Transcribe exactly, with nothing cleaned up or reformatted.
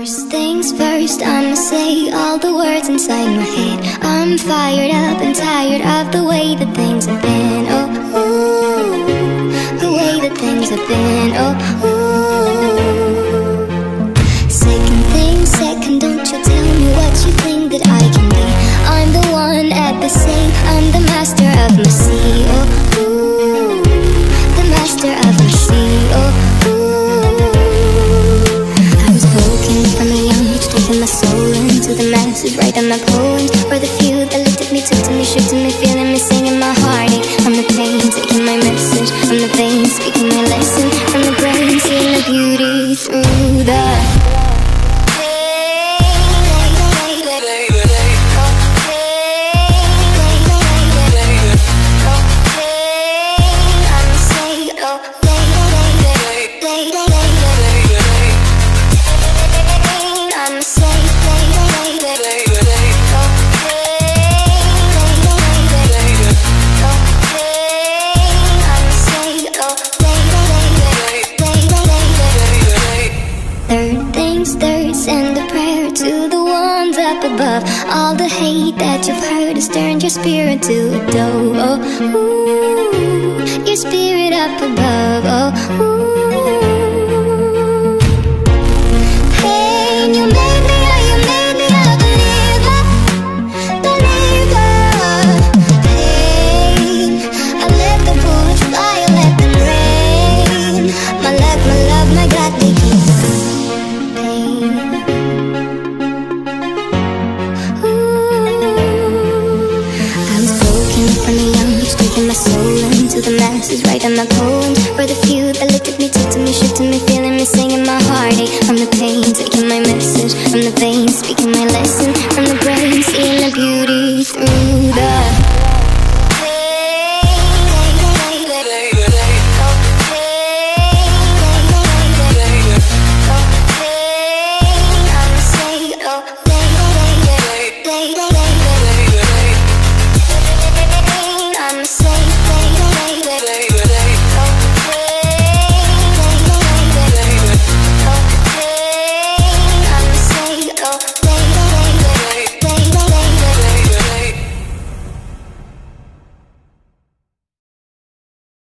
First things first, I'ma say all the words inside my head. I'm fired up and tired of the way that things have been. Oh, ooh, the way that things have been. Oh, ooh. Second thing, second, don't you tell me what you think that I can be. I'm the one at the sea, I'm the master of my sea. Oh, ooh, the master of my sea. Oh, my soul into the masses, writing my poems for the few that looked at me, took to me, shook to me, feeling me, singing my heartache. From the pain, taking my message from the veins, speaking my lesson from the brain, seeing the beauty through the above. All the hate that you've heard has turned your spirit to a dove. Oh, ooh, your spirit up above. Oh, ooh.